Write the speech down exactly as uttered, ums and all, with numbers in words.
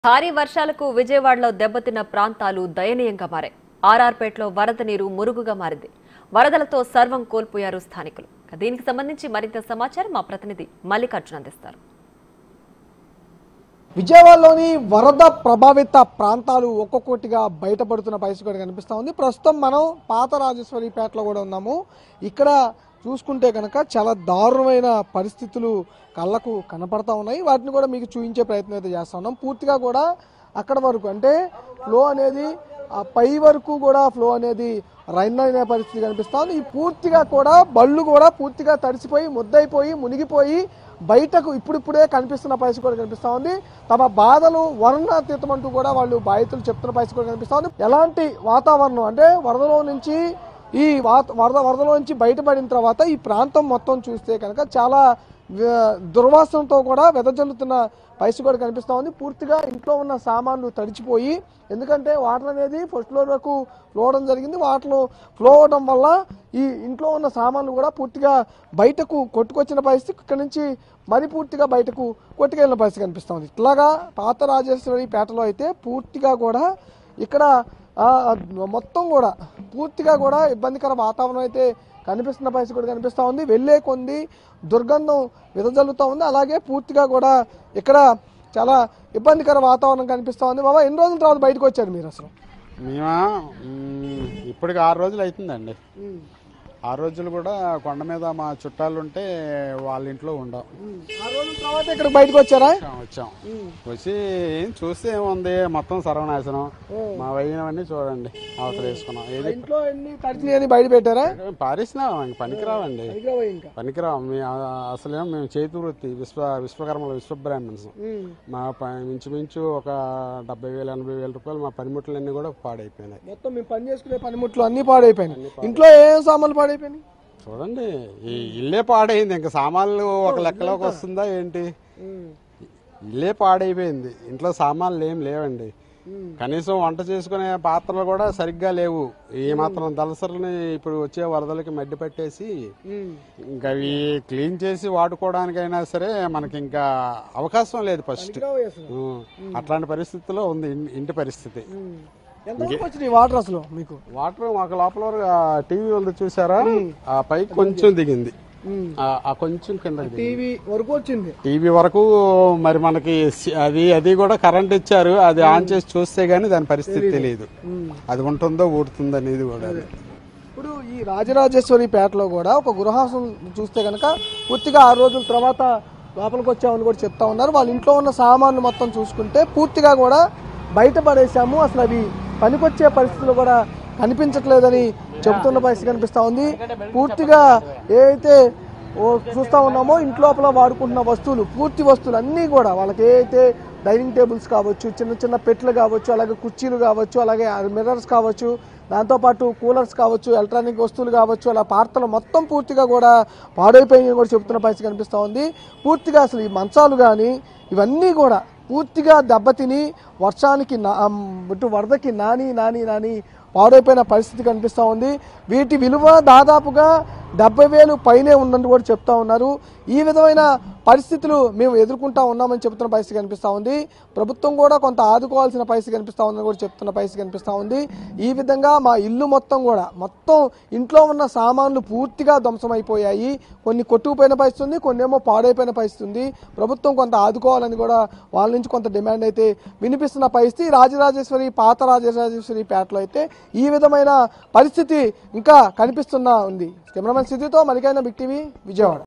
భారీ వర్షాలకు విజయవాడలో దెబ్బతిన్న ప్రాంతాలు దయనీయంగా మారాయి. ఆర్ఆర్పేటలో వరద నీరు మురుగుగా మారింది. వరదలతో సర్వం కోల్పోయారు స్థానికులు. దీనికి సంబంధించి మరింత సమాచారం మా ప్రతినిధి మల్లికార్జున అందిస్తారు. విజయవాడలోని వరద ప్రభావిత ప్రాంతాలు ఒక్కొక్కటిగా బయటపడుతున్న పరిస్థితి కనిపిస్తూ ఉంది. ప్రస్తుతం మనం పాత రాజేశ్వరిపేటలో కూడా ఉన్నాము. ఇక్కడ చూసుకుంటే కనుక చాలా దారుణమైన పరిస్థితులు కళ్ళకు కనపడతా ఉన్నాయి. వాటిని కూడా మీకు చూపించే ప్రయత్నం అయితే చేస్తా ఉన్నాం. పూర్తిగా కూడా అక్కడ వరకు అంటే ఫ్లో అనేది ఆ పై వరకు కూడా ఫ్లో అనేది రైన్ అనే పరిస్థితి కనిపిస్తా ఉంది. ఈ పూర్తిగా కూడా బళ్ళు కూడా పూర్తిగా తడిసిపోయి ముద్దైపోయి మునిగిపోయి బయటకు ఇప్పుడిప్పుడే కనిపిస్తున్న పరిస్థితి కూడా కనిపిస్తూ ఉంది. తమ బాధలు వర్ణాతీతం అంటూ కూడా వాళ్ళు బాధితులు చెప్తున్న పరిస్థితి కూడా కనిపిస్తూ ఉంది. ఎలాంటి వాతావరణం అంటే వరదలో నుంచి ఈ వరద వరదలో నుంచి బయటపడిన తర్వాత ఈ ప్రాంతం మొత్తం చూస్తే కనుక చాలా దుర్వాసనతో కూడా వెదజల్లుతున్న పరిస్థితి కూడా కనిపిస్తూ ఉంది. పూర్తిగా ఇంట్లో ఉన్న సామాన్లు తడిచిపోయి, ఎందుకంటే వాటర్ అనేది ఫస్ట్ ఫ్లోర్ వరకు ఫ్లో అవడం జరిగింది. వాటర్ ఫ్లో అవడం వల్ల ఈ ఇంట్లో ఉన్న సామాన్లు కూడా పూర్తిగా బయటకు కొట్టుకొచ్చిన పరిస్థితి, ఇక్కడ నుంచి మరి పూర్తిగా బయటకు కొట్టుకెళ్ళిన పరిస్థితి కనిపిస్తూ ఉంది. ఇట్లాగా పాత రాజేశ్వరి పేటలో అయితే పూర్తిగా కూడా ఇక్కడ మొత్తం కూడా పూర్తిగా కూడా ఇబ్బందికర వాతావరణం అయితే కనిపిస్తున్న పరిస్థితి కూడా కనిపిస్తూ ఉంది. వెళ్ళే కొంది దుర్గంధం వెదజల్లుతూ ఉంది. అలాగే పూర్తిగా కూడా ఇక్కడ చాలా ఇబ్బందికర వాతావరణం కనిపిస్తూ ఉంది. బాబా, ఎన్ని రోజుల తర్వాత బయటకు వచ్చారు మీరు? అసలు మేమా ఇప్పటికి ఆరు రోజులు అవుతుందండి. ఆ రోజులు కూడా కొండ మీద మా చుట్టాలు ఉంటే వాళ్ళ ఇంట్లో ఉండవు. ఆరు రోజుల తర్వాత ఇక్కడ బయటకు వచ్చారా? వచ్చాం. వచ్చి ఏం చూస్తే ఏముంది, మొత్తం సర్వనాశనం. మా వైనవన్నీ చూడండి అవసరం వేసుకున్నాం. ఇంట్లో ఎన్ని తడిచినాయని బయట పెట్టారా? పారేసినాం, ఇంక పనికిరావండి, పనికిరావు. మేము అసలు మేము చేతి వృత్తి విశ్వ విశ్వకర్మలు విశ్వబ్రాహ్మణ్స్. మా ఇంచుమించు ఒక డెబ్బై వేలు ఎనభై వేల రూపాయలు మా పనిముట్లన్నీ కూడా పాడైపోయినాయి. మొత్తం మేము పని చేసుకునే పనిముట్లు అన్ని పాడైపోయినాయి. ఇంట్లో ఏం సామాన్లు పాడైపోయినాయి చూడండి. ఈ ఇల్లే పాడైంది, ఇంకా సామాన్లు ఒక లెక్కలోకి వస్తుందా ఏంటి? ఇల్లే పాడైపోయింది, ఇంట్లో సామాన్లు ఏం లేవండి. కనీసం వంట చేసుకునే పాత్రలు కూడా సరిగ్గా లేవు. ఈ మాత్రం దళసరుని ఇప్పుడు వచ్చే వరదలకి మడ్డి పట్టేసి ఇంకా అవి క్లీన్ చేసి వాడుకోవడానికైనా సరే మనకి ఇంకా అవకాశం లేదు. ఫస్ట్ అట్లాంటి పరిస్థితిలో ఉంది ఇంటి పరిస్థితి. వాటర్ అసలు మీకు వాటర్ మాకు లోపల టీవీ ఉంది చూసారా, ఆ పైకి కొంచెం దిగింది, ఆ కొంచెం కింద టీవీ వరకు వచ్చింది. టీవీ వరకు మరి మనకి అది అది కూడా కరెంట్ ఇచ్చారు, అది ఆన్ చేసి చూస్తే గానీ దాని పరిస్థితి తెలియదు, అది ఉంటుందో ఊడుతుందో అనేది కూడా. ఇప్పుడు ఈ రాజరాజేశ్వరి పేటలో కూడా ఒక గృహాసం చూస్తే కనుక పూర్తిగా ఆరు రోజుల తర్వాత లోపలికి వచ్చామని కూడా చెప్తా ఉన్నారు. వాళ్ళ ఇంట్లో ఉన్న సామాన్లు మొత్తం చూసుకుంటే పూర్తిగా కూడా బయటపడేసాము, అసలు అవి పనికొచ్చే పరిస్థితులు కూడా కనిపించట్లేదని చెబుతున్న పరిస్థితి కనిపిస్తూ ఉంది. పూర్తిగా ఏదైతే చూస్తూ ఉన్నామో ఇంట్లోపల వాడుకుంటున్న వస్తువులు, పూర్తి వస్తువులు అన్నీ కూడా వాళ్ళకి ఏదైతే డైనింగ్ టేబుల్స్ కావచ్చు, చిన్న చిన్న పెట్లు కావచ్చు, అలాగే కుర్చీలు కావచ్చు, అలాగే మిర్రర్స్ కావచ్చు, దాంతోపాటు కూలర్స్ కావచ్చు, ఎలక్ట్రానిక్ వస్తువులు కావచ్చు, అలా పాత్రలు మొత్తం పూర్తిగా కూడా పాడైపోయి కూడా చెబుతున్న పరిస్థితి కనిపిస్తూ ఉంది. పూర్తిగా అసలు ఈ మంచాలు కానీ ఇవన్నీ కూడా పూర్తిగా దెబ్బతిని వర్షానికి ఇటు వరదకి నాని నాని నాని పాడైపోయిన పరిస్థితి కనిపిస్తూ ఉంది. వీటి విలువ దాదాపుగా డెబ్బై వేలు పైనే ఉందని కూడా చెప్తా ఉన్నారు. ఈ విధమైన పరిస్థితులు మేము ఎదుర్కొంటా ఉన్నామని చెప్తున్న పరిస్థితి కనిపిస్తూ ఉంది. ప్రభుత్వం కూడా కొంత ఆదుకోవాల్సిన పరిస్థితి కనిపిస్తూ ఉందని కూడా చెప్తున్న పరిస్థితి కనిపిస్తూ ఉంది. ఈ విధంగా మా ఇల్లు మొత్తం కూడా మొత్తం ఇంట్లో ఉన్న సామాన్లు పూర్తిగా ధ్వంసమైపోయాయి. కొన్ని కొట్టుకుపోయిన పరిస్థితి ఉంది, కొన్ని ఏమో పాడైపోయిన పరిస్థితి ఉంది. ప్రభుత్వం కొంత ఆదుకోవాలని కూడా వాళ్ళ నుంచి కొంత డిమాండ్ అయితే వినిపిస్తున్న పరిస్థితి. రాజరాజేశ్వరి పాత రాజరాజేశ్వరి పేటలో అయితే ఈ విధమైన పరిస్థితి ఇంకా కనిపిస్తున్నా ఉంది. కెమెరామెన్ స్థితితో మలికైన బిగ్ టీవీ, విజయవాడ.